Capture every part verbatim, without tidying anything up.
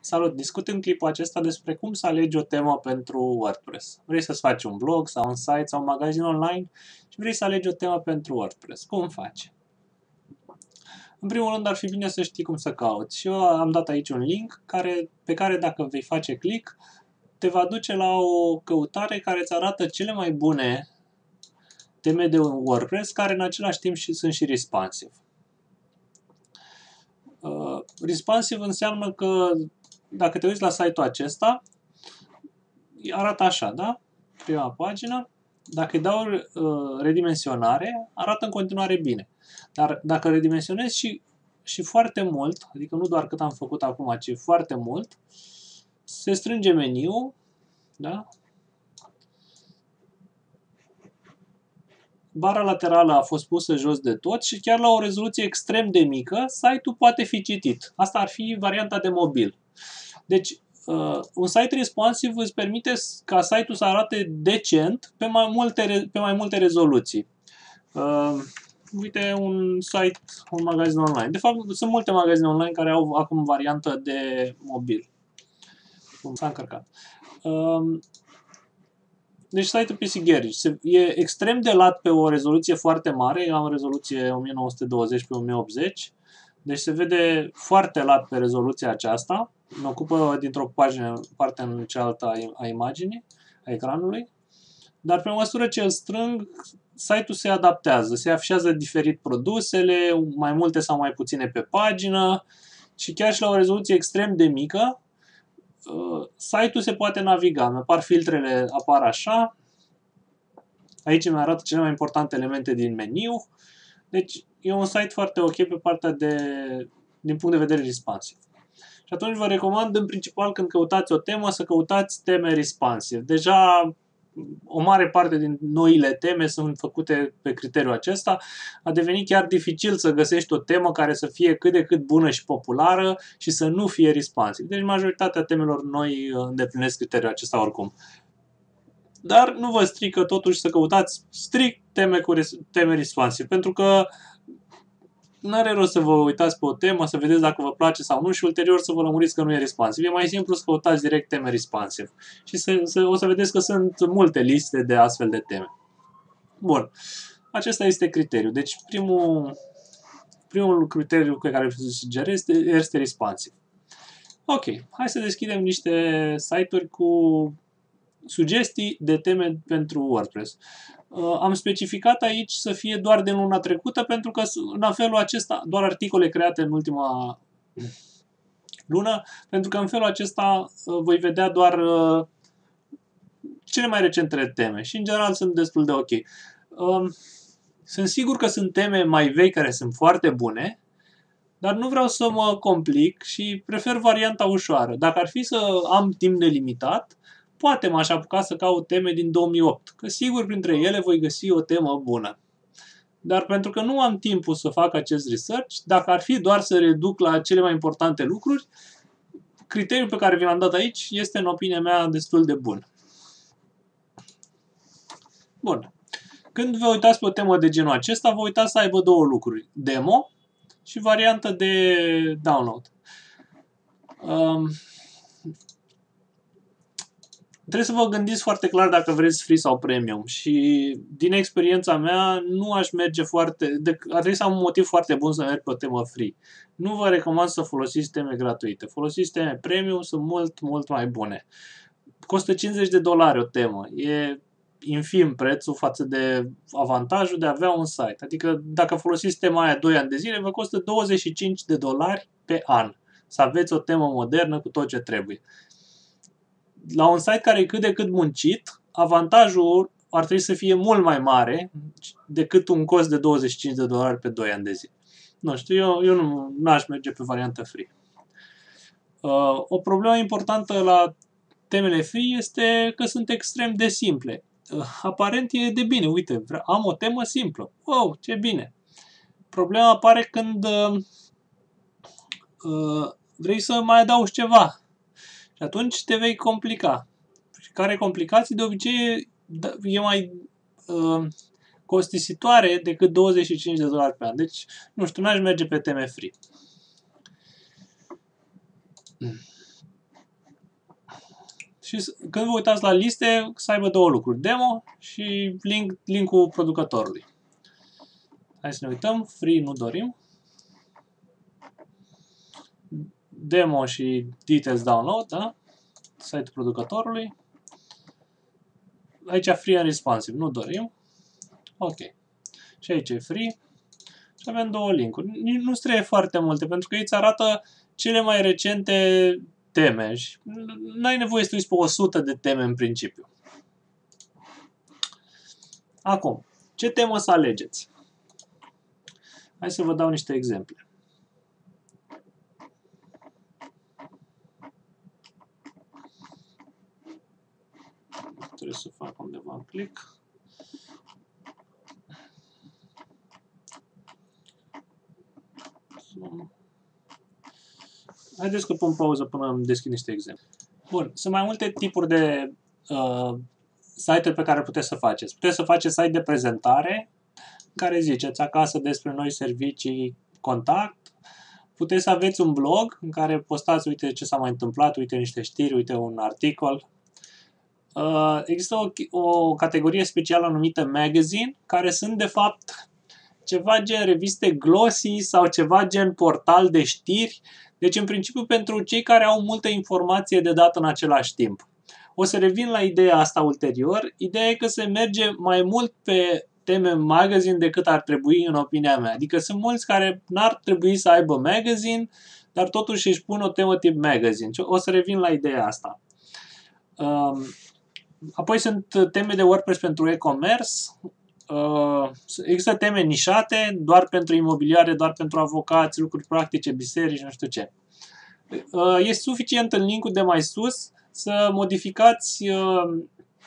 Salut! Discut în clipul acesta despre cum să alegi o temă pentru WordPress. Vrei să-ți faci un blog sau un site sau un magazin online și vrei să alegi o temă pentru WordPress. Cum faci? În primul rând ar fi bine să știi cum să cauți. Și eu am dat aici un link care, pe care dacă vei face click te va duce la o căutare care îți arată cele mai bune teme de WordPress care în același timp și sunt și responsive. Uh, responsive înseamnă că dacă te uiți la site-ul acesta, arată așa, da? Prima pagină. Dacă îi dau uh, redimensionare, arată în continuare bine. Dar dacă redimensionezi și, și foarte mult, adică nu doar cât am făcut acum, ci foarte mult, se strânge meniul, da? Bara laterală a fost pusă jos de tot și chiar la o rezoluție extrem de mică, site-ul poate fi citit. Asta ar fi varianta de mobil. Deci, uh, un site responsive îți permite ca site-ul să arate decent pe mai multe, pe mai multe rezoluții. Uh, uite, un site, un magazin online. De fapt, sunt multe magazine online care au acum variantă de mobil. Cum s-a încărcat. Uh, Deci site-ul P C Garage e extrem de lat pe o rezoluție foarte mare. Eu am rezoluție o mie nouă sute douăzeci pe o mie optzeci. Deci se vede foarte lat pe rezoluția aceasta. Ne ocupă dintr-o pagină, parte în cealaltă a imaginii, a ecranului. Dar pe măsură ce îl strâng, site-ul se adaptează. Se afișează diferit produsele, mai multe sau mai puține pe pagină. Și chiar și la o rezoluție extrem de mică, site-ul se poate naviga. Mi apar filtrele, apar așa. Aici mi arată cele mai importante elemente din meniu. Deci e un site foarte ok pe partea de, din punct de vedere responsive. Și atunci vă recomand în principal când căutați o temă să căutați teme responsive. Deja o mare parte din noile teme sunt făcute pe criteriul acesta. A devenit chiar dificil să găsești o temă care să fie cât de cât bună și populară și să nu fie responsive. Deci majoritatea temelor noi îndeplinesc criteriul acesta oricum. Dar nu vă strică totuși să căutați strict teme, cu res teme responsive, pentru că nu are rost să vă uitați pe o temă, să vedeți dacă vă place sau nu și ulterior să vă lămuriți că nu e responsive. E mai simplu să căutați direct teme responsive. Și să, să, o să vedeți că sunt multe liste de astfel de teme. Bun. Acesta este criteriul. Deci primul, primul criteriu pe care îl sugerez este, este responsive. Ok. Hai să deschidem niște site-uri cu sugestii de teme pentru WordPress. Uh, am specificat aici să fie doar de luna trecută, pentru că în felul acesta, doar articole create în ultima lună, pentru că în felul acesta uh, voi vedea doar uh, cele mai recente teme și în general sunt destul de ok. Uh, sunt sigur că sunt teme mai vechi care sunt foarte bune, dar nu vreau să mă complic și prefer varianta ușoară. Dacă ar fi să am timp nelimitat, poate m-aș apuca să caut teme din două mii opt, că sigur printre ele voi găsi o temă bună. Dar pentru că nu am timpul să fac acest research, dacă ar fi doar să reduc la cele mai importante lucruri, criteriul pe care vi l-am dat aici este, în opinia mea, destul de bun. Bun. Când vă uitați pe o temă de genul acesta, vă uitați să aibă două lucruri. Demo și variantă de download. Um, Trebuie să vă gândiți foarte clar dacă vreți free sau premium și din experiența mea nu aș merge foarte, de, ar trebui să am un motiv foarte bun să merg pe o temă free. Nu vă recomand să folosiți teme gratuite. Folosiți teme premium, sunt mult, mult mai bune. Costă cincizeci de dolari o temă. E infim prețul față de avantajul de a avea un site. Adică dacă folosiți tema aia doi ani de zile, vă costă douăzeci și cinci de dolari pe an. Să aveți o temă modernă cu tot ce trebuie. La un site care e cât de cât muncit, avantajul ar trebui să fie mult mai mare decât un cost de douăzeci și cinci de dolari pe doi ani de zi. Nu știu, eu, eu nu aș merge pe varianta free. Uh, o problemă importantă la temele free este că sunt extrem de simple. Uh, aparent e de bine, uite, am o temă simplă. Wow, ce bine! Problema apare când uh, uh, vrei să mai adaugi ceva. Și atunci te vei complica. Și care complicații de obicei e mai uh, costisitoare decât douăzeci și cinci de dolari pe an. Deci, nu știu, n-aș merge pe teme free. și când vă uitați la liste, să aibă două lucruri, demo și link, linkul producătorului. Hai să ne uităm, free nu dorim. Demo și details download, da? Site-ul producătorului. Aici free and responsive, nu dorim. Ok. Și aici e free. Și avem două linkuri. Nici nu trebuie foarte multe, pentru că ei îți arată cele mai recente teme. Și nu ai nevoie să uiți pe o sută de teme în principiu. Acum, ce temă să alegeți? Hai să vă dau niște exemple. Trebuie să fac undeva un click. Haideți că pun pauză până îmi deschid niște exemple. Bun, sunt mai multe tipuri de uh, site-uri pe care puteți să faceți. Puteți să faceți site de prezentare, care ziceți acasă despre noi servicii, contact. Puteți să aveți un blog în care postați, uite ce s-a mai întâmplat, uite niște știri, uite un articol. Uh, există o, o categorie specială numită magazine, care sunt de fapt ceva gen reviste glossy sau ceva gen portal de știri. Deci, în principiu, pentru cei care au multă informație de dat în același timp. O să revin la ideea asta ulterior. Ideea e că se merge mai mult pe teme magazine decât ar trebui, în opinia mea. Adică sunt mulți care n-ar trebui să aibă magazine, dar totuși își pun o temă tip magazine. O să revin la ideea asta. Apoi sunt teme de WordPress pentru e-commerce. Uh, există teme nișate, doar pentru imobiliare, doar pentru avocați, lucruri practice, biserici, nu știu ce. Uh, este suficient în linkul de mai sus să modificați uh,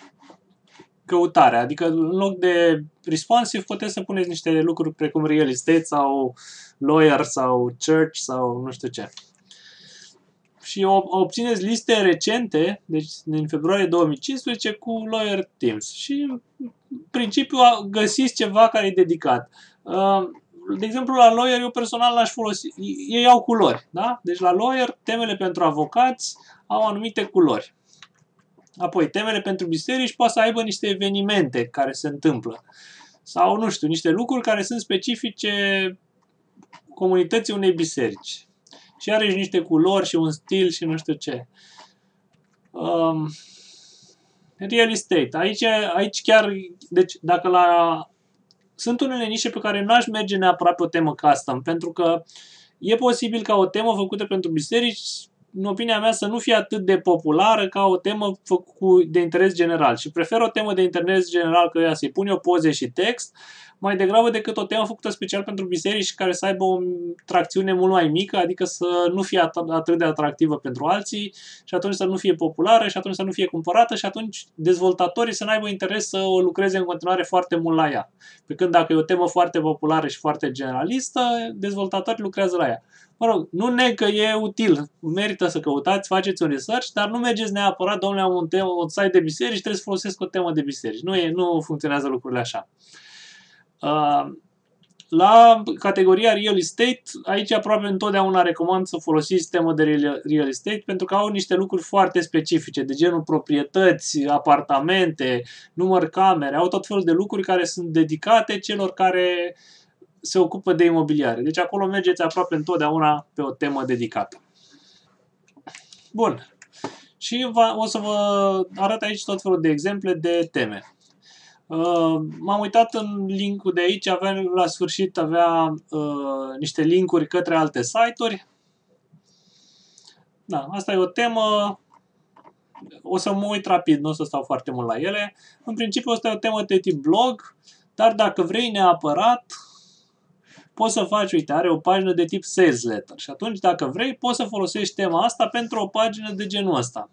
căutarea, adică în loc de responsive puteți să puneți niște lucruri precum real estate sau lawyer sau church sau nu știu ce. Și obțineți liste recente, deci din februarie două mii cincisprezece, cu Lawyer Teams. Și în principiu găsiți ceva care e dedicat. De exemplu, la Lawyer eu personal l-aș folosi, ei au culori, da? Deci la Lawyer, temele pentru avocați au anumite culori. Apoi, temele pentru biserici poate să aibă niște evenimente care se întâmplă. Sau, nu știu, niște lucruri care sunt specifice comunității unei biserici. Și are și niște culori și un stil și nu știu ce. Um, real estate. Aici, aici chiar, deci dacă la... Sunt unele nișe pe care n-aș merge neapărat pe o temă custom, pentru că e posibil ca o temă făcută pentru biserici, în opinia mea, să nu fie atât de populară ca o temă de interes general. Și prefer o temă de interes general, că ea să-i pun eu poze și text, mai degrabă decât o temă făcută special pentru biserici care să aibă o tracțiune mult mai mică, adică să nu fie atât de atractivă pentru alții și atunci să nu fie populară și atunci să nu fie cumpărată și atunci dezvoltatorii să n-aibă interes să o lucreze în continuare foarte mult la ea. Pe când dacă e o temă foarte populară și foarte generalistă, dezvoltatorii lucrează la ea. Mă rog, nu neg că e util, merită să căutați, faceți un research, dar nu mergeți neapărat, domnule, am un, temă, un site de biserici, trebuie să folosesc o temă de biserici. Nu, e, nu funcționează lucrurile așa. Uh, la categoria real estate, aici aproape întotdeauna recomand să folosiți temă de real estate pentru că au niște lucruri foarte specifice, de genul proprietăți, apartamente, număr camere, au tot felul de lucruri care sunt dedicate celor care se ocupă de imobiliare. Deci acolo mergeți aproape întotdeauna pe o temă dedicată. Bun. Și o să vă arăt aici tot felul de exemple de teme. Uh, M-am uitat în linkul de aici, avea, la sfârșit avea uh, niște linkuri către alte site-uri. Da, asta e o temă. O să mă uit rapid, nu o să stau foarte mult la ele. În principiu, asta e o temă de tip blog, dar dacă vrei neapărat, poți să faci, uite, are o pagină de tip sales letter și atunci, dacă vrei, poți să folosești tema asta pentru o pagină de genul ăsta.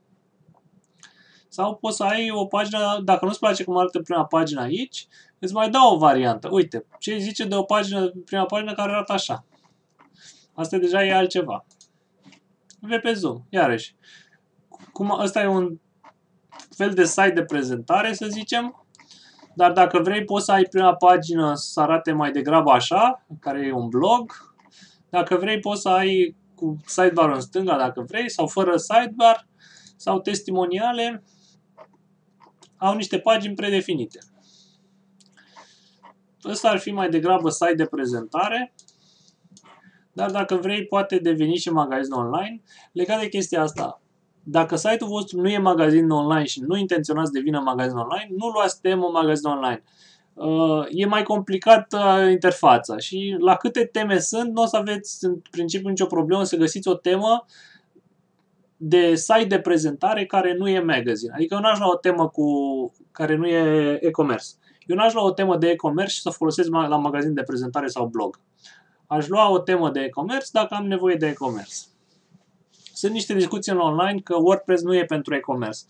Sau poți să ai o pagină, dacă nu-ți place cum arată prima pagină aici, îți mai dau o variantă. Uite, ce zice de o pagină, prima pagină care arată așa. Asta deja e altceva. V pe Zoom, iarăși. Cum, ăsta e un fel de site de prezentare, să zicem. Dar dacă vrei, poți să ai prima pagină să arate mai degrabă așa, care e un blog. Dacă vrei, poți să ai cu sidebar în stânga, dacă vrei, sau fără sidebar. sau testimoniale au niște pagini predefinite. Ăsta ar fi mai degrabă site de prezentare, dar dacă vrei poate deveni și magazin online. Legat de chestia asta, dacă site-ul vostru nu e magazin online și nu intenționați să devină magazin online, nu luați temă magazin online. E mai complicat interfața și la câte teme sunt, nu o să aveți în principiu nicio problemă să găsiți o temă de site de prezentare care nu e magazine. Adică eu n-aș lua o temă cu care nu e e-commerce. Eu n-aș lua o temă de e-commerce și să o folosesc la magazin de prezentare sau blog. Aș lua o temă de e-commerce dacă am nevoie de e-commerce. Sunt niște discuții în online că WordPress nu e pentru e-commerce.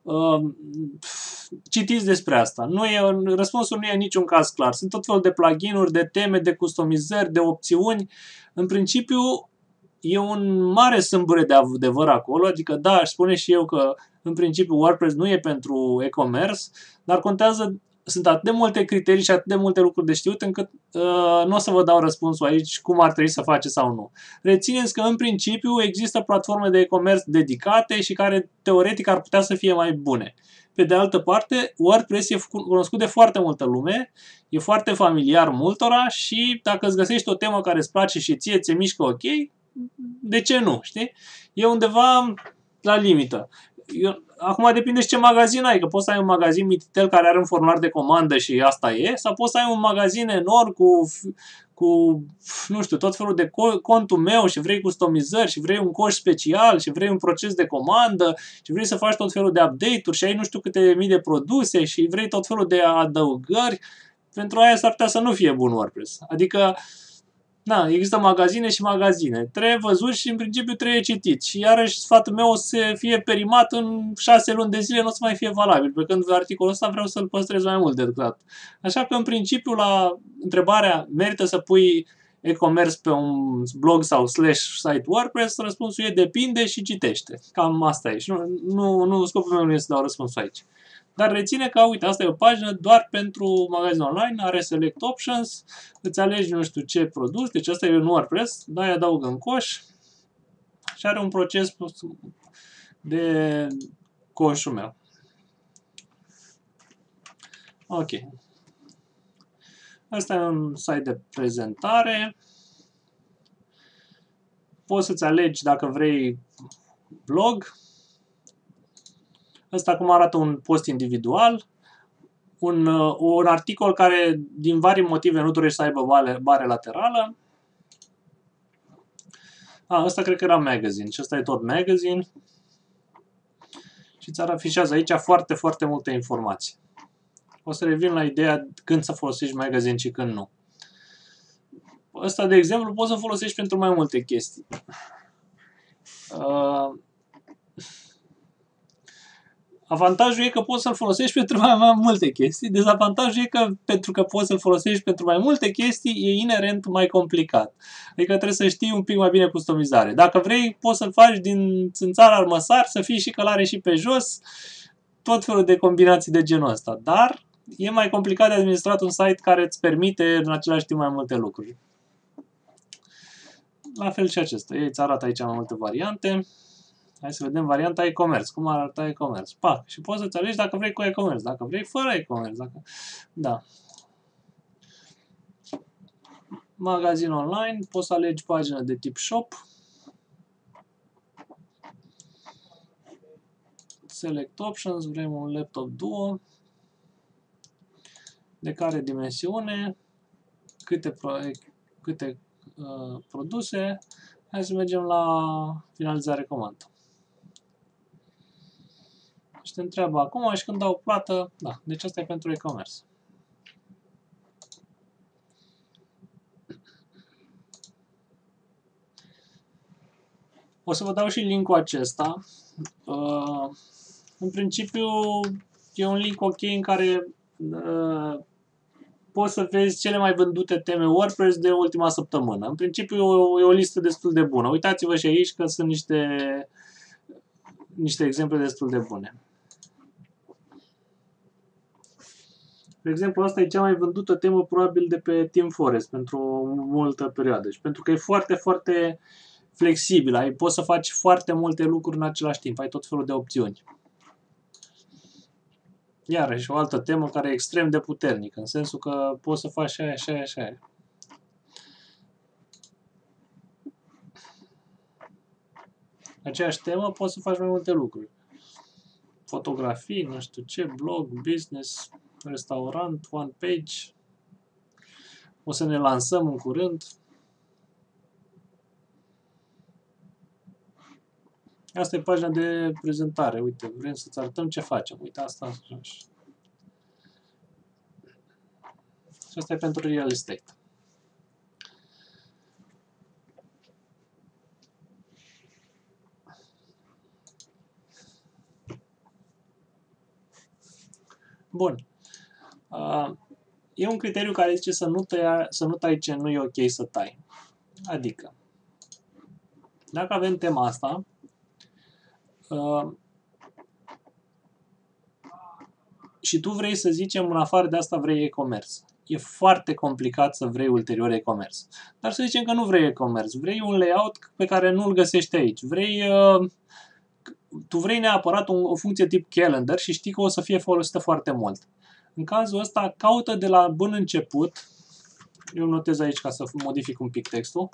Citiți despre asta. Nu e, răspunsul nu e în niciun caz clar. Sunt tot felul de plugin-uri, de teme, de customizări, de opțiuni. În principiu, e un mare sâmbure de adevăr acolo. Adică, da, aș spune și eu că, în principiu, WordPress nu e pentru e-commerce, dar contează. Sunt atât de multe criterii și atât de multe lucruri de știut încât uh, nu o să vă dau răspunsul aici cum ar trebui să faceți sau nu. Rețineți că în principiu există platforme de e-commerce dedicate și care teoretic ar putea să fie mai bune. Pe de altă parte, WordPress e cunoscut de foarte multă lume, e foarte familiar multora și dacă îți găsești o temă care îți place și ție ți-e mișcă ok, de ce nu, știi? E undeva la limită. Eu, acum depinde și ce magazin ai, că poți să ai un magazin mititel care are un formular de comandă și asta e, sau poți să ai un magazin enorm cu, cu nu știu, tot felul de contul meu și vrei customizări și vrei un coș special și vrei un proces de comandă și vrei să faci tot felul de update-uri și ai nu știu câte mii de produse și vrei tot felul de adăugări. Pentru aia s-ar putea să nu fie bun WordPress. Adică na, există magazine și magazine. Trebuie văzut și în principiu trebuie citit. Și iarăși sfatul meu o să fie perimat în șase luni de zile, nu o să mai fie valabil. Pe când articolul ăsta vreau să-l păstrez mai mult de dat. Așa că în principiu la întrebarea merită să pui e-commerce pe un blog sau slash site WordPress, răspunsul e depinde și citește. Cam asta e. Și nu, nu, nu scopul meu nu este să dau răspunsul aici. Dar reține că, uite, asta e o pagină doar pentru magazin online, are select options, îți alegi nu știu ce produs, deci asta e un WordPress, dai adaug în coș și are un proces de coșul meu. Ok. Asta e un site de prezentare. Poți să-ți alegi dacă vrei blog. Ăsta cum arată un post individual, un, un articol care din vari motive nu dorește să aibă bare, bare laterală. A, ăsta cred că era magazine și ăsta e tot magazine. Și ți afișează aici foarte, foarte multe informații. O să revin la ideea când să folosești magazine și când nu. Ăsta, de exemplu, poți să folosești pentru mai multe chestii. Uh, Avantajul e că poți să-l folosești pentru mai, mai multe chestii. Dezavantajul e că pentru că poți să-l folosești pentru mai multe chestii, e inerent mai complicat. Adică trebuie să știi un pic mai bine customizare. Dacă vrei, poți să-l faci din țânțar armăsar, să fii și călare și pe jos, tot felul de combinații de genul ăsta. Dar e mai complicat de administrat un site care îți permite în același timp mai multe lucruri. La fel și acesta. Ei îți arată aici mai multe variante. Hai să vedem varianta e-commerce. Cum arată e-commerce? Pac. Și poți să-ți alegi dacă vrei cu e-commerce, dacă vrei fără e-commerce. Dacă... Da. Magazin online. Poți să alegi pagina de tip shop. Select options. Vrem un laptop duo. De care dimensiune. Câte, pro... câte uh, produse. Hai să mergem la finalizare comandă. Și te întreabă acum și când dau plată, da, deci asta e pentru e-commerce. O să vă dau și linkul acesta. Uh, în principiu e un link ok în care uh, poți să vezi cele mai vândute teme WordPress de ultima săptămână. În principiu e o listă destul de bună. Uitați-vă și aici că sunt niște, niște exemple destul de bune. De exemplu, asta e cea mai vândută temă probabil de pe TeamForest pentru o multă perioadă. Și pentru că e foarte, foarte flexibil, ai, poți să faci foarte multe lucruri în același timp, ai tot felul de opțiuni. Iarăși o altă temă care e extrem de puternică, în sensul că poți să faci și aia, și aia, și aia. Aceeași temă poți să faci mai multe lucruri. Fotografii, nu știu ce, blog, business, restaurant, one page. O să ne lansăm în curând. Asta e pagina de prezentare. Uite, vrem să-ți arătăm ce facem. Uite, asta. Și asta e pentru real estate. Bun. Uh, e un criteriu care zice să nu, tăia, să nu tai ce nu e ok să tai. Adică, dacă avem tema asta, uh, și tu vrei să zicem, în afară de asta vrei e-commerce. E foarte complicat să vrei ulterior e-commerce. Dar să zicem că nu vrei e-commerce. Vrei un layout pe care nu-l găsești aici. Vrei... Uh, tu vrei neapărat o, o funcție tip calendar și știi că o să fie folosită foarte mult. În cazul ăsta, caută de la bun început, eu notez aici ca să modific un pic textul,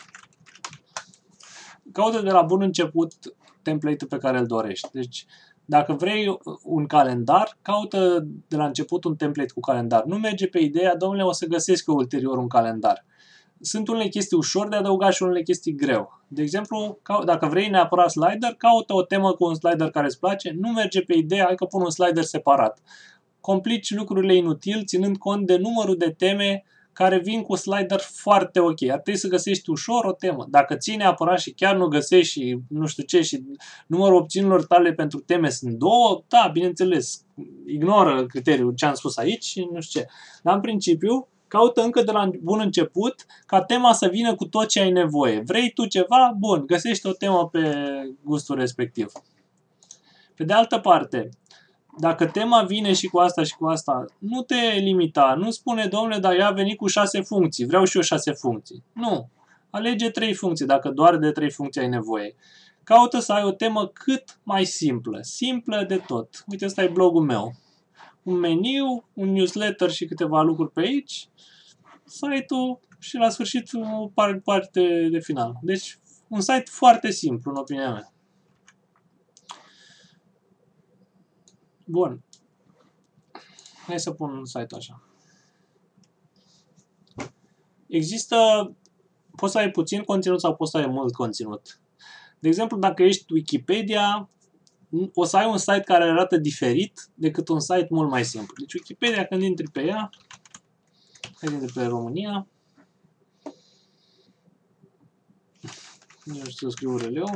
caută de la bun început template-ul pe care îl dorești. Deci, dacă vrei un calendar, caută de la început un template cu calendar. Nu merge pe ideea, domnule, o să găsesc eu ulterior un calendar. Sunt unele chestii ușor de adăugat și unele chestii greu. De exemplu, dacă vrei neapărat slider, caută o temă cu un slider care îți place, nu merge pe ideea, hai că pun un slider separat. Complici lucrurile inutil, ținând cont de numărul de teme care vin cu slider foarte ok. Ar trebui să găsești ușor o temă. Dacă ții neapărat și chiar nu găsești și nu știu ce și numărul opțiunilor tale pentru teme sunt două, da, bineînțeles, ignoră criteriul ce am spus aici și nu știu ce. Dar în principiu, caută încă de la bun început ca tema să vină cu tot ce ai nevoie. Vrei tu ceva? Bun, găsești o temă pe gustul respectiv. Pe de altă parte, dacă tema vine și cu asta și cu asta, nu te limita, nu spune, domnule, dar ea a venit cu șase funcții, vreau și eu șase funcții. Nu. Alege trei funcții, dacă doar de trei funcții ai nevoie. Caută să ai o temă cât mai simplă, simplă de tot. Uite, ăsta e blogul meu. Un meniu, un newsletter și câteva lucruri pe aici, site-ul și la sfârșit o parte de final. Deci, un site foarte simplu, în opinia mea. Bun. Hai să pun un site așa. Există, poți să ai puțin conținut sau poți să ai mult conținut. De exemplu, dacă ești Wikipedia, o să ai un site care arată diferit decât un site mult mai simplu. Deci Wikipedia, când intri pe ea, hai intri pe România, eu știu să scriu releu,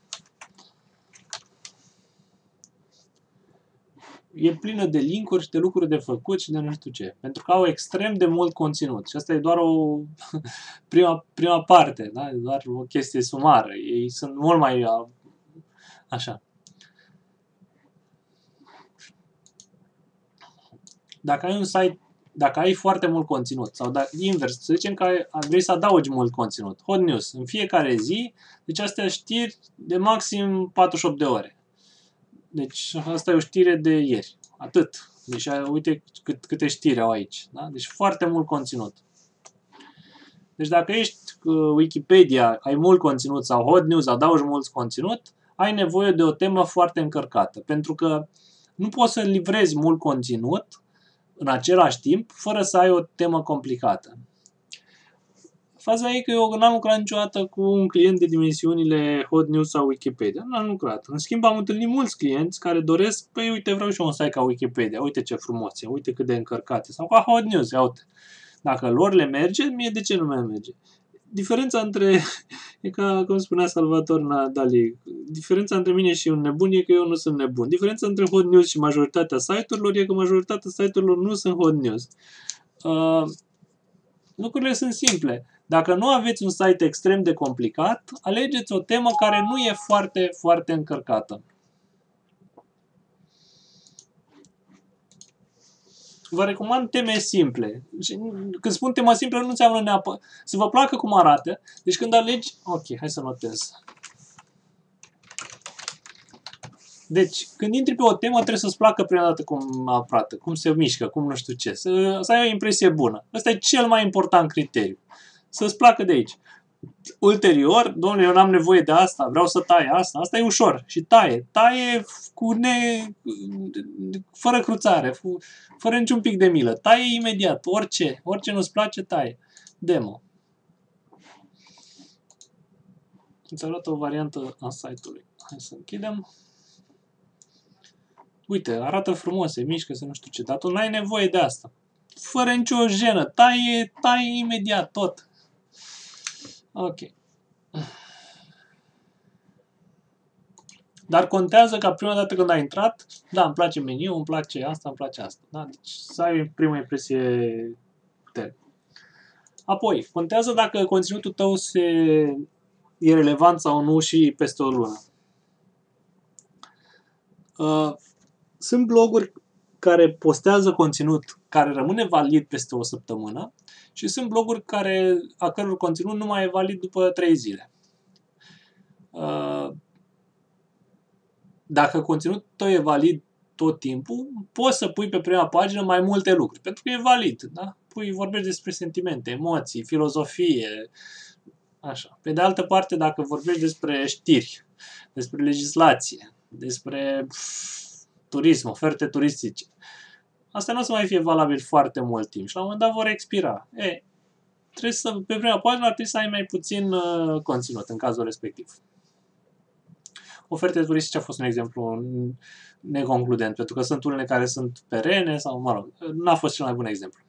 e plină de linkuri și de lucruri de făcut și de nu știu ce. Pentru că au extrem de mult conținut. Și asta e doar o prima, prima parte, da? E doar o chestie sumară. Ei sunt mult mai așa. Dacă ai un site, dacă ai foarte mult conținut, sau da, invers, să zicem că ai, vrei să adaugi mult conținut, hot news, în fiecare zi, deci astea știri de maxim patruzeci și opt de ore. Deci asta e o știre de ieri. Atât. Deci uite cât, câte știri au aici. Da? Deci foarte mult conținut. Deci dacă ești uh, Wikipedia, ai mult conținut sau hot news, adaugi mult conținut, ai nevoie de o temă foarte încărcată. Pentru că nu poți să livrezi mult conținut în același timp fără să ai o temă complicată. Faza e că eu n-am lucrat niciodată cu un client de dimensiunile hot news sau Wikipedia. Nu am lucrat. În schimb, am întâlnit mulți clienți care doresc, păi uite, vreau și eu un site ca Wikipedia, uite ce frumos e, uite cât de încărcate. Sau ca hot news, ia uite. Dacă lor le merge, mie de ce nu mi merge? Diferența între, e ca cum spunea Salvatore Dali, diferența între mine și un nebun e că eu nu sunt nebun. Diferența între hot news și majoritatea site-urilor e că majoritatea site-urilor nu sunt hot news. Uh, lucrurile sunt simple. Dacă nu aveți un site extrem de complicat, alegeți o temă care nu e foarte, foarte încărcată. vă recomand teme simple. Și când spun temă simplă, nu înseamnă neapărat să vă placă cum arată. Deci când alegi... Ok, hai să notez. Deci, când intri pe o temă, trebuie să-ți placă prima dată cum arată, cum se mișcă, cum nu știu ce. Să, să ai o impresie bună. Ăsta e cel mai important criteriu. Să-ți placă de aici. Ulterior, domnule, eu n-am nevoie de asta, vreau să tai asta. Asta e ușor. Și taie. Taie cu ne... fără cruțare, fără niciun pic de milă. Taie imediat. Orice. Orice nu-ți place, taie. Demo. Îți arată o variantă a site-ului. Hai să închidem. Uite, arată frumos, se mișcă, să nu știu ce, dar tu n-ai nevoie de asta. Fără nicio jenă, taie, taie imediat tot. Ok. Dar contează ca prima dată când ai intrat, da, îmi place meniu, îmi place asta, îmi place asta. Da? Deci să ai prima impresie puternică. Apoi, contează dacă conținutul tău se... e relevant sau nu și peste o lună. Uh, Sunt bloguri care postează conținut care rămâne valid peste o săptămână și sunt bloguri care, a căror conținut nu mai e valid după trei zile. Dacă conținutul tău e valid tot timpul, poți să pui pe prima pagină mai multe lucruri, pentru că e valid. Da? Pui, vorbești despre sentimente, emoții, filozofie, așa. Pe de altă parte, dacă vorbești despre știri, despre legislație, despre turism, oferte turistice, asta nu o să mai fie valabil foarte mult timp și la un moment dat vor expira. E, trebuie să, pe prima pagină ar trebui să ai mai puțin uh, conținut în cazul respectiv. Oferte turistice a fost un exemplu neconcludent, pentru că sunt unele care sunt perene sau, mă rog, n-a fost cel mai bun exemplu.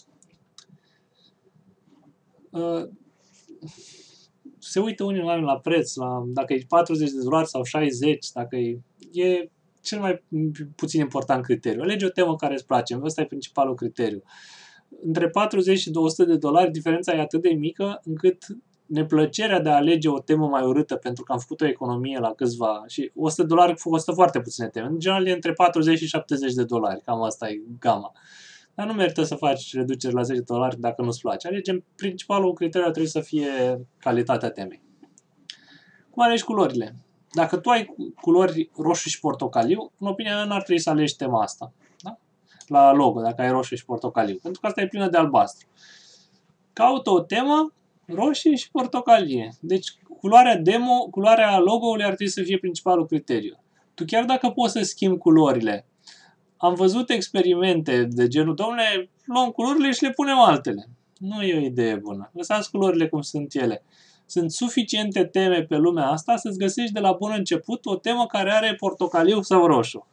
Uh, se uită unii la, la preț, la, dacă e patruzeci de dolari sau șaizeci, dacă e, e cel mai puțin important criteriu. Alege o temă care îți place, ăsta e principalul criteriu. Între patruzeci și două sute de dolari diferența e atât de mică încât neplăcerea de a alege o temă mai urâtă pentru că am făcut o economie la câțiva și o sută de dolari costă foarte puține teme. În general e între patruzeci și șaptezeci de dolari, cam asta e gama. Dar nu merită să faci reduceri la zece dolari dacă nu-ți place. Alegem, principalul criteriu trebuie să fie calitatea temei. Cum alegi culorile? Dacă tu ai culori roșu și portocaliu, în opinia mea n-ar trebui să alegi tema asta. Da? La logo, dacă ai roșu și portocaliu. Pentru că asta e plină de albastru. Caută o temă roșie și portocalie. Deci culoarea demo, culoarea logo-ului ar trebui să fie principalul criteriu. Tu chiar dacă poți să schimbi culorile, am văzut experimente de genul, domnule, luăm culorile și le punem altele. Nu e o idee bună. Lăsați culorile cum sunt ele. Sunt suficiente teme pe lumea asta să-ți găsești de la bun început o temă care are portocaliu sau roșu.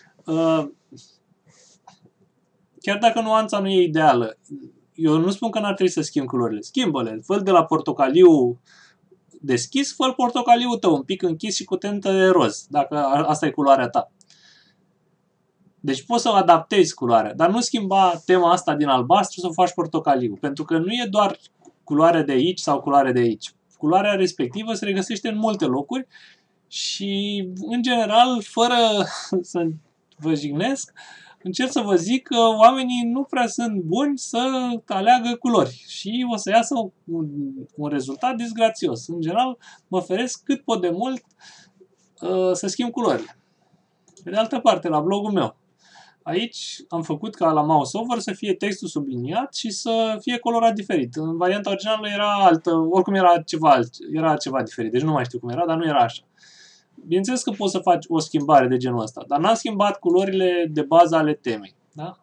Chiar dacă nuanța nu e ideală, eu nu spun că n-ar trebui să schimbi culorile. Schimbă-le. Fă de la portocaliu deschis, fă portocaliu tău, un pic închis și cu tentă de roz, dacă asta e culoarea ta. Deci poți să adaptezi culoarea, dar nu schimba tema asta din albastru să o faci portocaliu, pentru că nu e doar culoarea de aici sau culoarea de aici. Culoarea respectivă se regăsește în multe locuri și, în general, fără să vă jignesc, încerc să vă zic că oamenii nu prea sunt buni să aleagă culori și o să iasă un, un rezultat disgrațios. În general, mă feresc cât pot de mult uh, să schimb culorile. Pe de altă parte, la blogul meu, aici am făcut ca la mouse-over să fie textul subliniat și să fie colorat diferit. În varianta originală era altă, oricum era ceva, alt, era ceva diferit, deci nu mai știu cum era, dar nu era așa. Bineînțeles că poți să faci o schimbare de genul ăsta, dar n-am schimbat culorile de bază ale temei. Da?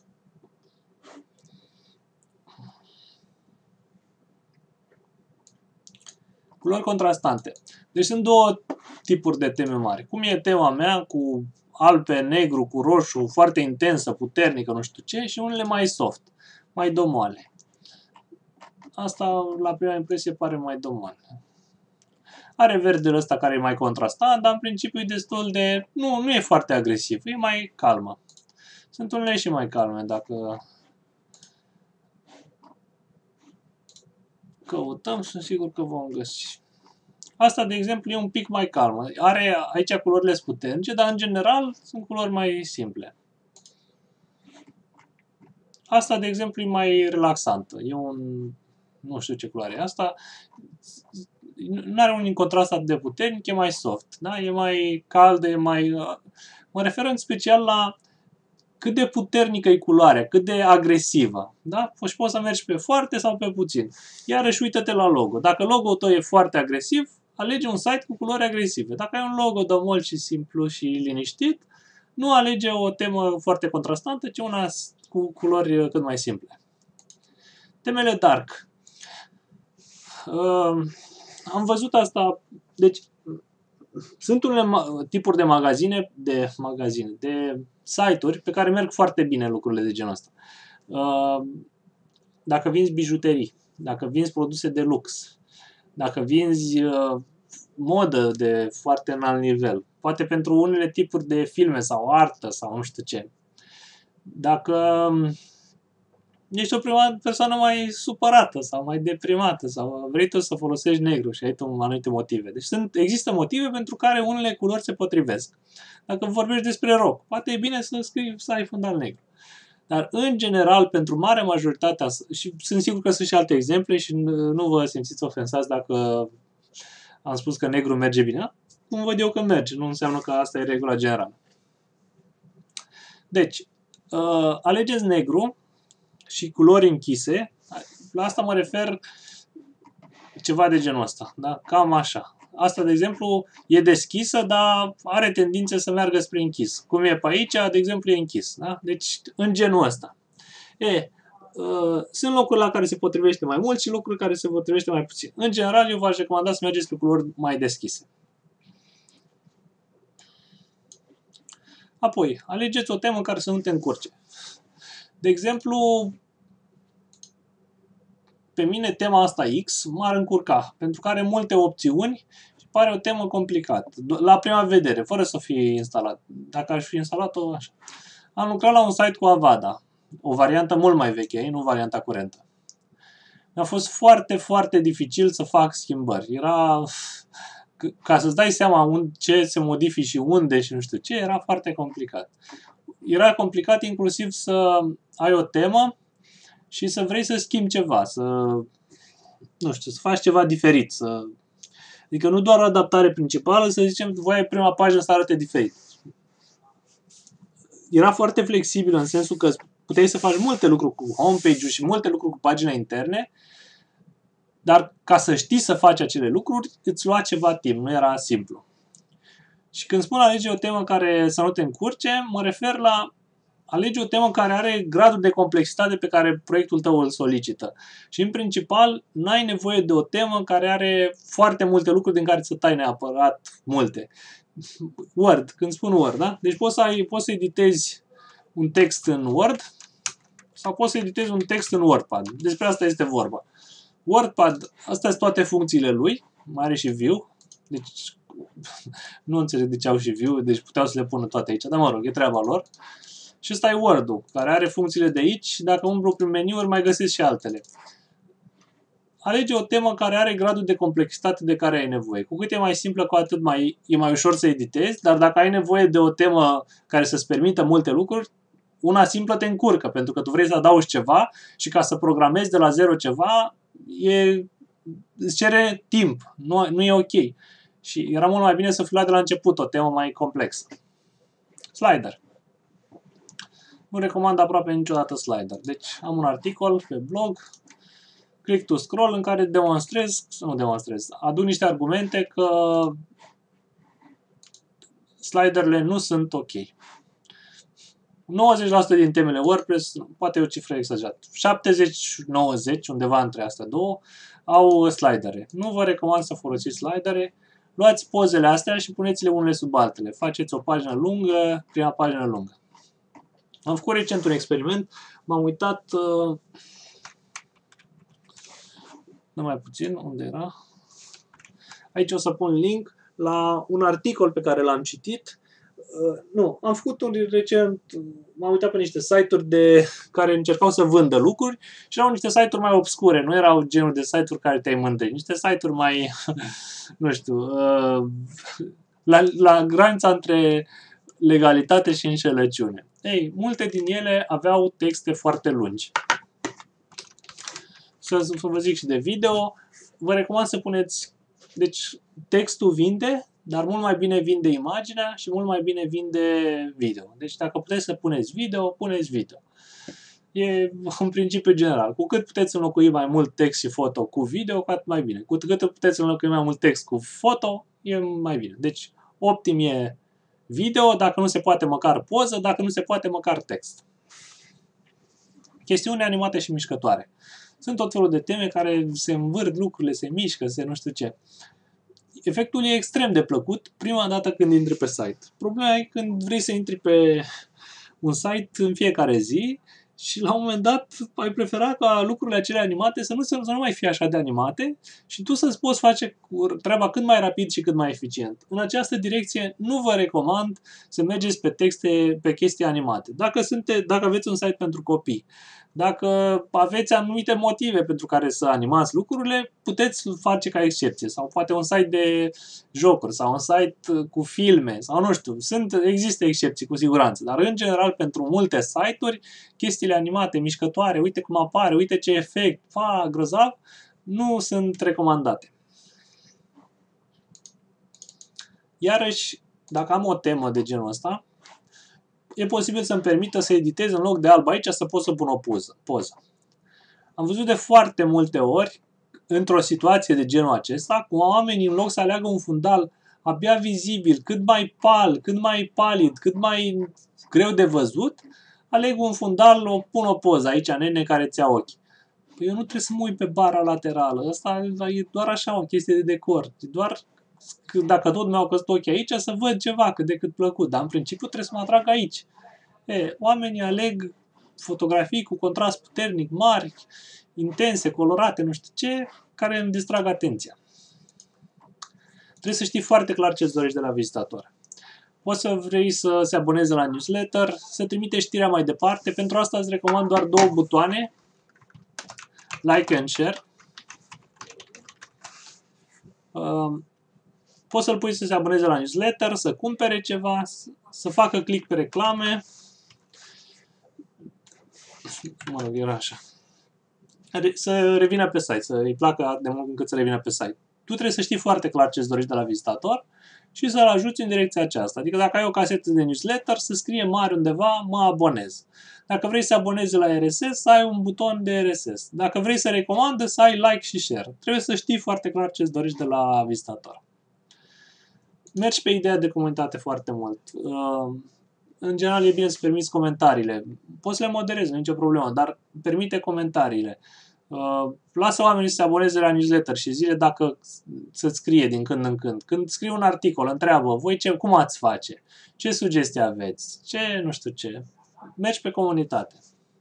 Culori contrastante. Deci sunt două tipuri de teme mari. Cum e tema mea cu alb pe negru, cu roșu, foarte intensă, puternică, nu știu ce, și unele mai soft, mai domoale. Asta, la prima impresie, pare mai domoale. Are verdele ăsta care e mai contrastant, dar în principiu e destul de... Nu, nu e foarte agresiv, e mai calmă. Sunt unele și mai calme, dacă căutăm, sunt sigur că vom găsi. Asta, de exemplu, e un pic mai calmă. Are aici culorile puternice, dar în general sunt culori mai simple. Asta, de exemplu, e mai relaxantă. E un... nu știu ce culoare e asta. Nu are un contrast atât de puternic, e mai soft. Da? E mai caldă, e mai... Mă refer în special la cât de puternică e culoarea, cât de agresivă. Da? Și poți să mergi pe foarte sau pe puțin. Iarăși uită-te la logo. Dacă logo-ul tău e foarte agresiv, alege un site cu culori agresive. Dacă ai un logo de mult și simplu și liniștit, nu alege o temă foarte contrastantă, ci una cu culori cât mai simple. Temele dark. Uh, am văzut asta, deci sunt unele tipuri de magazine, de magazine, de site-uri pe care merg foarte bine lucrurile de genul ăsta. Uh, dacă vinzi bijuterii, dacă vinzi produse de lux, dacă vinzi uh, modă de foarte înalt nivel, poate pentru unele tipuri de filme sau artă sau nu știu ce. Dacă ești o prima persoană mai supărată sau mai deprimată sau vrei tu să folosești negru și ai tu anumite motive. Deci sunt, există motive pentru care unele culori se potrivesc. Dacă vorbești despre rock, poate e bine să scrii să ai fundal negru. Dar în general, pentru marea majoritatea, și sunt sigur că sunt și alte exemple și nu vă simțiți ofensați dacă am spus că negru merge bine. Cum văd eu că merge, nu înseamnă că asta e regula generală. Deci, uh, alegeți negru și culori închise. La asta mă refer ceva de genul ăsta, da? Cam așa. Asta, de exemplu, e deschisă, dar are tendințe să meargă spre închis. Cum e pe aici, de exemplu, e închis. Da? Deci, în genul ăsta. E, uh, sunt locuri la care se potrivește mai mult și locuri care se potrivește mai puțin. În general, eu v-aș recomanda să mergeți pe culori mai deschise. Apoi, alegeți o temă care să nu te încurce. De exemplu, pe mine tema asta X m-ar încurca, pentru că are multe opțiuni și pare o temă complicată, la prima vedere, fără să fie instalat. Dacă aș fi instalat-o așa. Am lucrat la un site cu Avada, o variantă mult mai veche, nu varianta curentă. Mi-a fost foarte, foarte dificil să fac schimbări. Era, ca să-ți dai seama ce se modifică și unde și nu știu ce, era foarte complicat. Era complicat inclusiv să ai o temă și să vrei să schimbi ceva, să, nu știu, să faci ceva diferit. Să... Adică nu doar o adaptare principală, să zicem, voi prima pagină să arate diferit. Era foarte flexibil în sensul că puteai să faci multe lucruri cu homepage-ul și multe lucruri cu pagina interne, dar ca să știi să faci acele lucruri, îți lua ceva timp, nu era simplu. Și când spun alege o temă care să nu te încurce, mă refer la alege o temă care are gradul de complexitate pe care proiectul tău îl solicită. Și în principal, n-ai nevoie de o temă care are foarte multe lucruri din care să tai neapărat multe. Word, când spun Word, da? Deci poți să, ai, poți să editezi un text în Word sau poți să editezi un text în WordPad. Despre asta este vorba. WordPad, astea sunt toate funcțiile lui, mai are și view, deci nu înțeleg de ce au și view, deci puteau să le pună toate aici, dar mă rog, e treaba lor. Și ăsta e Word-ul, care are funcțiile de aici și dacă umblu prin meniuri mai găsesc și altele. Alege o temă care are gradul de complexitate de care ai nevoie. Cu cât e mai simplă, cu atât mai, e mai ușor să editezi, dar dacă ai nevoie de o temă care să-ți permită multe lucruri, una simplă te încurcă, pentru că tu vrei să adaugi ceva și ca să programezi de la zero ceva, e, îți cere timp, nu, nu e ok. Și era mult mai bine să fi luat de la început o temă mai complexă. Slider. Nu recomand aproape niciodată slider. Deci am un articol pe blog, click to scroll, în care demonstrez, nu demonstrez, aduc niște argumente că sliderele nu sunt ok. nouăzeci la sută din temele WordPress, poate e o cifră exagerată, șaptezeci nouăzeci, undeva între astea două, au slidere. Nu vă recomand să folosiți slidere. Luați pozele astea și puneți-le unele sub altele. Faceți o pagină lungă, prima pagină lungă. Am făcut recent un experiment, m-am uitat, uh, nu mai puțin, unde era? Aici o să pun link la un articol pe care l-am citit. Uh, nu, am făcut un recent, m-am uitat pe niște site-uri de, care încercau să vândă lucruri și erau niște site-uri mai obscure, nu erau genul de site-uri care te-ai mândri, niște site-uri mai, nu știu, uh, la, la granița între legalitate și înșelăciune. Ei, multe din ele aveau texte foarte lungi. Să, să vă zic și de video, vă recomand să puneți, deci textul vinde, dar mult mai bine vinde imaginea și mult mai bine vinde video. Deci dacă puteți să puneți video, puneți video. E un principiu general. Cu cât puteți înlocui mai mult text și foto cu video, cu atât mai bine. Cu cât puteți înlocui mai mult text cu foto, e mai bine. Deci optim e video, dacă nu se poate măcar poză, dacă nu se poate măcar text. Chestiuni animate și mișcătoare. Sunt tot felul de teme care se învârt lucrurile, se mișcă, se nu știu ce. Efectul e extrem de plăcut prima dată când intri pe site. Problema e când vrei să intri pe un site în fiecare zi și la un moment dat ai prefera ca lucrurile acelea animate să nu, să nu mai fie așa de animate și tu să-ți poți face treaba cât mai rapid și cât mai eficient. În această direcție nu vă recomand să mergeți pe texte, pe chestii animate. Dacă, sunte, dacă aveți un site pentru copii, dacă aveți anumite motive pentru care să animați lucrurile, puteți face ca excepție. Sau poate un site de jocuri sau un site cu filme sau nu știu. Sunt, există excepții cu siguranță, dar în general pentru multe site-uri, chestiile animate, mișcătoare, uite cum apare, uite ce efect, fa, grozav, nu sunt recomandate. Iarăși, dacă am o temă de genul ăsta, e posibil să-mi permită să editez în loc de alb aici să pot să pun o poză. poză. Am văzut de foarte multe ori, într-o situație de genul acesta, cum oamenii în loc să aleagă un fundal abia vizibil, cât mai pal, cât mai palid, cât mai greu de văzut, aleg un fundal, o pun o poză aici, nene, care ți-a ochi. Păi eu nu trebuie să mă uit pe bara laterală, asta e doar așa o chestie de decor, e doar dacă tot mi-au căzut ochii aici, să văd ceva cât de cât plăcut, dar în principiu trebuie să mă atrag aici. E, oamenii aleg fotografii cu contrast puternic, mari, intense, colorate, nu știu ce, care îmi distrag atenția. Trebuie să știi foarte clar ce îți dorești de la vizitator. Poți să vrei să se aboneze la newsletter, să trimite știrea mai departe. Pentru asta îți recomand doar două butoane, like and share. Poți să-l pui să se aboneze la newsletter, să cumpere ceva, să facă click pe reclame. Mă rog, era așa. Să revină pe site, să îi placă de mult încât să revină pe site. Tu trebuie să știi foarte clar ce îți dorești de la vizitator și să-l ajuți în direcția aceasta. Adică dacă ai o casetă de newsletter, să scrie mare undeva, mă abonez. Dacă vrei să abonezi la R S S, să ai un buton de R S S. Dacă vrei să recomandă, să ai like și share. Trebuie să știi foarte clar ce îți dorești de la vizitator. Mergi pe ideea de comunitate foarte mult. În general e bine să permiți comentariile. Poți să le moderezi, nu e nicio problemă, dar permite comentariile. Lasă oamenii să se aboneze la newsletter și zile dacă să-ți scrie din când în când. Când scrie un articol, întreabă, voi ce, cum ați face? Ce sugestii aveți? Ce, nu știu ce. Mergi pe comunitate.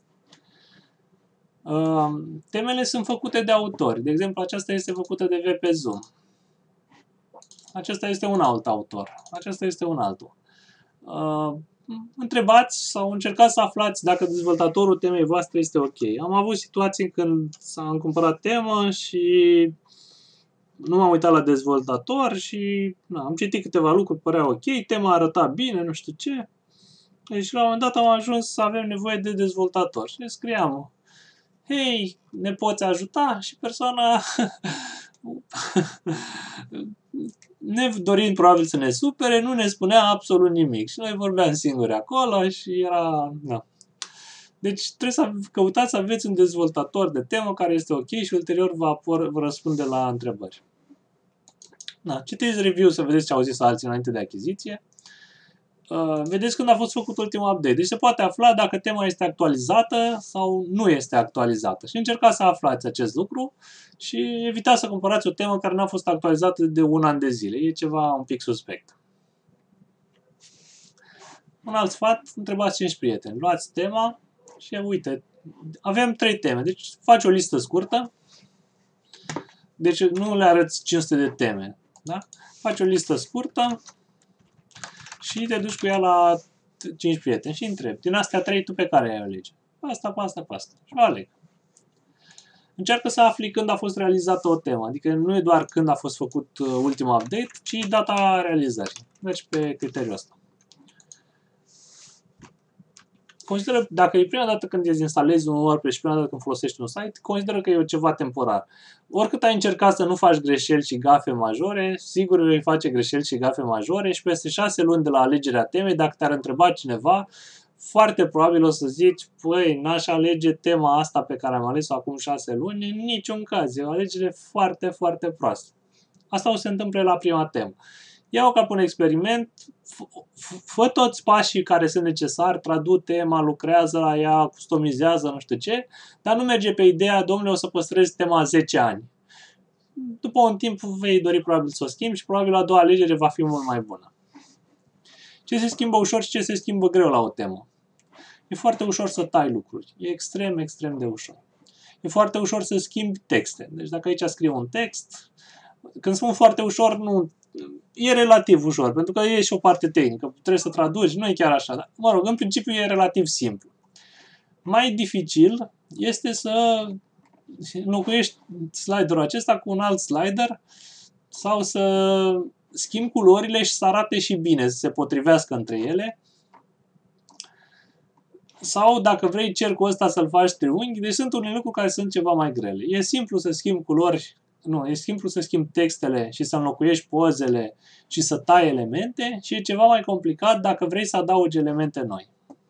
Temele sunt făcute de autori. De exemplu, aceasta este făcută de V P Zoom. Acesta este un alt autor. Acesta este un altul. Întrebați sau încercați să aflați dacă dezvoltatorul temei voastre este ok. Am avut situații când am cumpărat temă și nu m-am uitat la dezvoltator și na, am citit câteva lucruri, părea ok, tema arăta bine, nu știu ce. Deci la un moment dat am ajuns să avem nevoie de dezvoltator și scriam: hei, ne poți ajuta? Și persoana ne dorind probabil să ne supere, nu ne spunea absolut nimic. Și noi vorbeam singuri acolo și era... Na. Deci trebuie să căutați să aveți un dezvoltator de temă care este ok și ulterior vă, vă răspunde la întrebări. Na. Citiți review să vedeți ce au zis alții înainte de achiziție. Uh, vedeți când a fost făcut ultimul update. Deci se poate afla dacă tema este actualizată sau nu este actualizată. Și încercați să aflați acest lucru și evitați să cumpărați o temă care nu a fost actualizată de un an de zile. E ceva un pic suspect. Un alt sfat, întrebați cinci prieteni. Luați tema și uite, avem trei teme. Deci faci o listă scurtă. Deci nu le arăți cinci sute de teme. Da? Faci o listă scurtă și te duci cu ea la cinci prieteni și întrebi. Din astea trei, tu pe care ai alege? Pe asta, pe asta, pe asta. Și o aleg. Încearcă să afli când a fost realizată o temă. Adică nu e doar când a fost făcut ultimul update, ci data realizării. Mergi pe criteriul ăsta. consideră, dacă e prima dată când îți instalezi un WordPress și prima dată când folosești un site, consideră că e ceva temporar. Oricât ai încercat să nu faci greșeli și gafe majore, sigur vei face greșeli și gafe majore și peste șase luni de la alegerea temei, dacă te-ar întreba cineva, foarte probabil o să zici, păi, n-aș alege tema asta pe care am ales-o acum șase luni, în niciun caz, e o alegere foarte, foarte proastă. Asta o să se întâmple la prima temă. Ia-o ca pe un experiment, fă toți pașii care sunt necesari, tradu tema, lucrează la ea, customizează, nu știu ce, dar nu merge pe ideea, domnule, o să păstrezi tema zece ani. După un timp vei dori probabil să o schimbi și probabil a doua alegere va fi mult mai bună. Ce se schimbă ușor și ce se schimbă greu la o temă? E foarte ușor să tai lucruri. E extrem, extrem de ușor. E foarte ușor să schimbi texte. Deci dacă aici scriu un text, când spun foarte ușor, nu, e relativ ușor, pentru că e și o parte tehnică. Trebuie să traduci, nu e chiar așa. Dar, mă rog, în principiu e relativ simplu. Mai dificil este să înlocuiești sliderul acesta cu un alt slider sau să schimbi culorile și să arate și bine, să se potrivească între ele. Sau dacă vrei cercul ăsta să-l faci triunghi, deci sunt unele lucruri care sunt ceva mai grele. E simplu să schimbi culori, nu, e simplu să schimbi textele și să înlocuiești pozele și să tai elemente și e ceva mai complicat dacă vrei să adaugi elemente noi.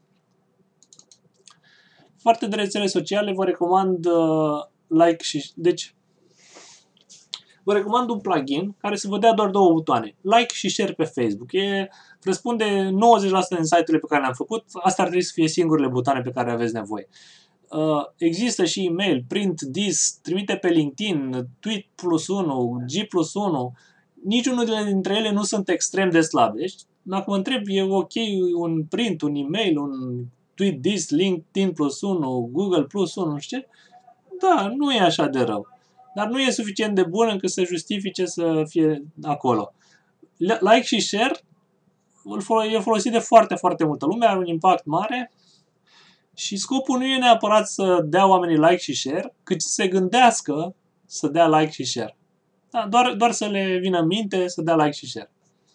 Foarte de rețele sociale vă recomand uh, like și... Deci, vă recomand un plugin care să vă dea doar două butoane. Like și share pe Facebook. E, răspunde nouăzeci la sută din site-urile pe care le-am făcut. Astea ar trebui să fie singurele butoane pe care aveți nevoie. Uh, există și e-mail, print this, trimite pe LinkedIn, tweet plus unu, G plus unu. Niciunul dintre ele nu sunt extrem de slabe. Deci, dacă mă întreb, e ok un print, un e-mail, un tweet this, LinkedIn plus unu, Google plus unu, nu știu ce? Da, nu e așa de rău. Dar nu e suficient de bun încât să justifice să fie acolo. Like și share e folosit de foarte, foarte multă lume, are un impact mare și scopul nu e neapărat să dea oamenii like și share, cât să se gândească să dea like și share. Da, doar, doar să le vină în minte să dea like și share.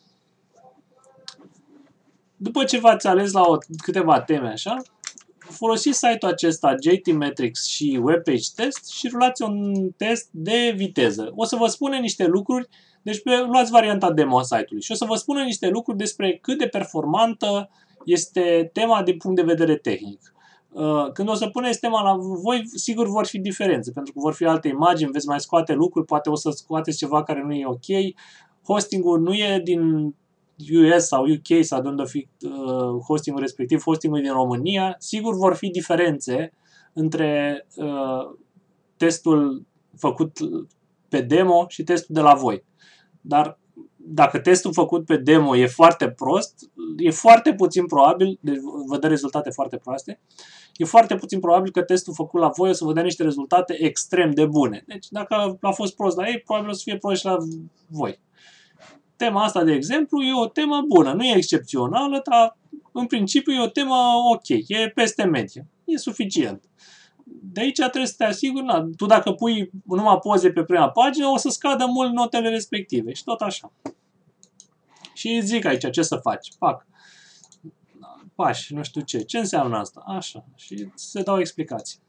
După ce v-ați ales la o, câteva teme așa, folosiți site-ul acesta J T Metrics și Webpage Test și rulați un test de viteză. O să vă spune niște lucruri, deci luați varianta demo a site-ului și o să vă spună niște lucruri despre cât de performantă este tema din punct de vedere tehnic. Când o să puneți tema la voi, sigur vor fi diferențe, pentru că vor fi alte imagini, veți mai scoate lucruri, poate o să scoateți ceva care nu e ok. Hostingul nu e din U S sau U K sau de unde fi uh, hostingul respectiv, hostingul din România, sigur vor fi diferențe între uh, testul făcut pe demo și testul de la voi. Dar dacă testul făcut pe demo e foarte prost, e foarte puțin probabil, deci vă dă rezultate foarte proaste, e foarte puțin probabil că testul făcut la voi o să vă dea niște rezultate extrem de bune. Deci dacă a fost prost la ei, probabil o să fie prost și la voi. Tema asta, de exemplu, e o temă bună, nu e excepțională, dar în principiu e o temă ok, e peste medie, e suficient. De aici trebuie să te asiguri, na, tu dacă pui numai poze pe prima pagină, o să scadă mult notele respective și tot așa. Și îți zic aici ce să faci, fac pași, nu știu ce, ce înseamnă asta, așa, și se dau explicații.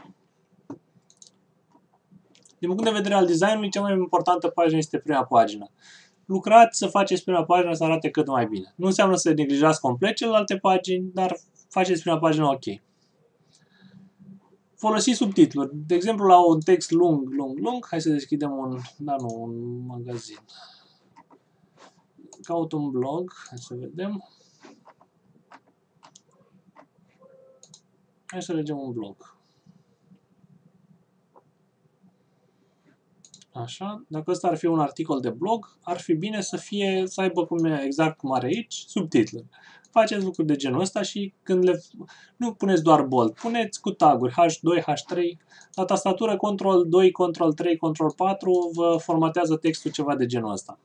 Din punct de vedere al designului, cea mai importantă pagină este prima pagină. Lucrați să faceți prima pagină să arate cât mai bine. Nu înseamnă să neglijați complet celelalte pagini, dar faceți prima pagină ok. Folosiți subtitluri. De exemplu, la un text lung, lung, lung, hai să deschidem un, da, nu, un magazin. Caut un blog, hai să vedem. Hai să alegem un blog. Așa, dacă ăsta ar fi un articol de blog, ar fi bine să fie, să aibă cum e, exact cum are aici, subtitluri. Faceți lucruri de genul ăsta și când le... Nu puneți doar bold, puneți cu taguri H doi, H trei, la tastatură control doi, control trei, control patru, vă formatează textul ceva de genul ăsta.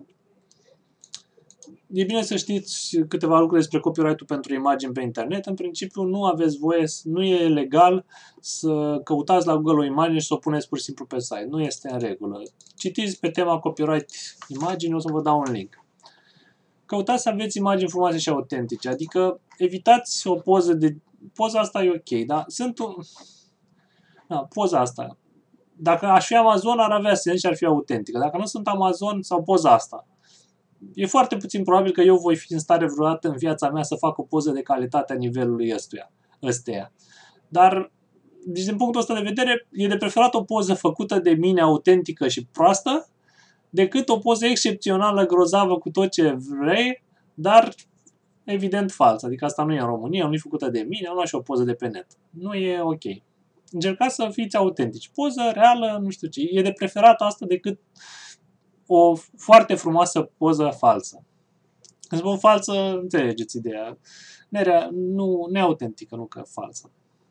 E bine să știți câteva lucruri despre copyright-ul pentru imagini pe internet. În principiu nu aveți voie, nu e legal să căutați la Google o imagine și să o puneți pur și simplu pe site. Nu este în regulă. Citiți pe tema copyright imagini, o să vă dau un link. Căutați să aveți imagini frumoase și autentice, adică evitați o poză de poza asta e ok, dar sunt un... Da, poza asta. Dacă aș fi Amazon, ar avea sens și ar fi autentică. Dacă nu sunt Amazon sau poza asta. E foarte puțin probabil că eu voi fi în stare vreodată în viața mea să fac o poză de calitate a nivelului ăstuia, ăsteia. Dar, deci din punctul ăsta de vedere, e de preferat o poză făcută de mine autentică și proastă, decât o poză excepțională, grozavă, cu tot ce vrei, dar evident fals. Adică asta nu e în România, nu e făcută de mine, am luat și o poză de pe net. Nu e ok. Încercați să fiți autentici. Poză reală, nu știu ce. E de preferat asta decât o foarte frumoasă poză falsă. Când spun falsă, înțelegeți ideea. Nerea, nu, neautentică, nu că falsă.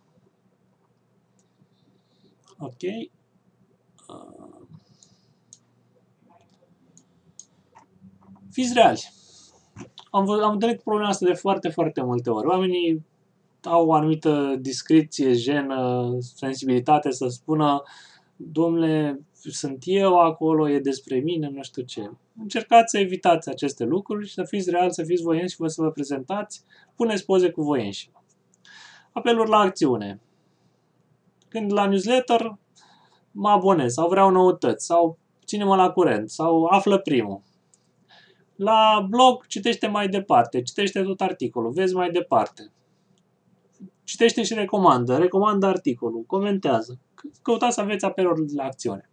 Ok. Fiți reali. Am, am întâlnit problema asta de foarte, foarte multe ori. Oamenii au o anumită discreție, jenă, sensibilitate să spună: domnule, sunt eu acolo, e despre mine, nu știu ce. Încercați să evitați aceste lucruri și să fiți reali, să fiți voienți și vă să vă prezentați. Puneți poze cu voienși. Apeluri la acțiune. Când la newsletter mă abonez sau vreau noutăți sau ține-mă la curent sau află primul. La blog citește mai departe, citește tot articolul, vezi mai departe. Citește și recomandă, recomandă articolul, comentează. Căutați să aveți apeluri la acțiune.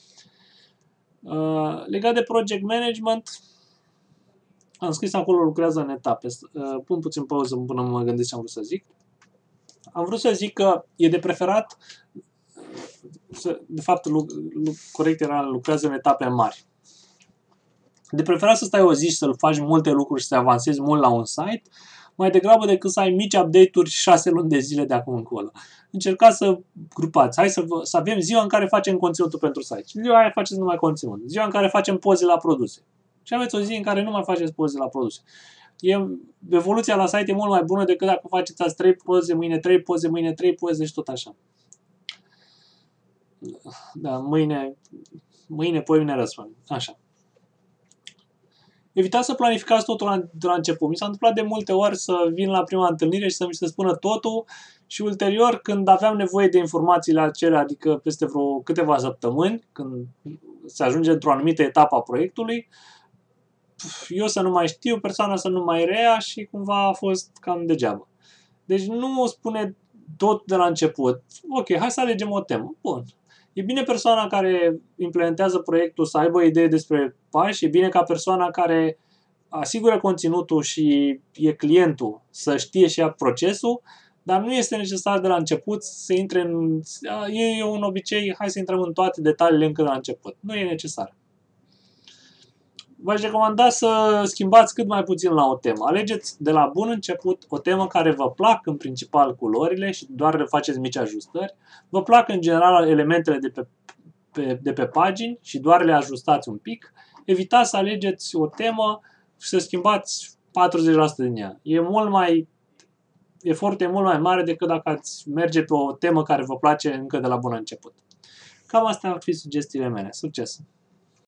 Uh, legat de project management, am scris acolo lucrează în etape. Uh, pun puțin pauză până mă gândesc ce am vrut să zic. Am vrut să zic că e de preferat, să, de fapt, lu, lu, corect era lucrează în etape mari. De preferat să stai o zi și să faci multe lucruri și să avansezi mult la un site, mai degrabă decât să ai mici update-uri șase luni de zile de acum încolo. Încercați să grupați. Hai să, vă, să avem ziua în care facem conținutul pentru site. Ziua aia faceți numai conținut. Ziua în care facem poze la produse. Și aveți o zi în care nu mai faceți poze la produse. E, evoluția la site e mult mai bună decât dacă faceți azi trei poze, mâine trei poze, mâine trei poze și tot așa. Da, mâine, mâine, poimine răspund. Așa. Evitați să planificați totul la, de la început. Mi s-a întâmplat de multe ori să vin la prima întâlnire și să mi se spună totul și ulterior, când aveam nevoie de informațiile acelea, adică peste vreo câteva săptămâni, când se ajunge într-o anumită etapă a proiectului, eu să nu mai știu, persoana să nu mai rea și cumva a fost cam degeaba. Deci nu spune tot de la început. Ok, hai să alegem o temă. Bun. E bine persoana care implementează proiectul să aibă o idee despre pași, e bine ca persoana care asigură conținutul și e clientul să știe și ea procesul, dar nu este necesar de la început să intre în... E un obicei, hai să intrăm în toate detaliile încă de la început. Nu e necesar. V-aș recomanda să schimbați cât mai puțin la o temă. Alegeți de la bun început o temă care vă plac în principal culorile și doar le faceți mici ajustări. Vă plac în general elementele de pe, pe, de pe pagini și doar le ajustați un pic. Evitați să alegeți o temă și să schimbați patruzeci la sută din ea. E mult mai, efortul e mult mai mare decât dacă ați merge pe o temă care vă place încă de la bun început. Cam astea ar fi sugestiile mele. Succes!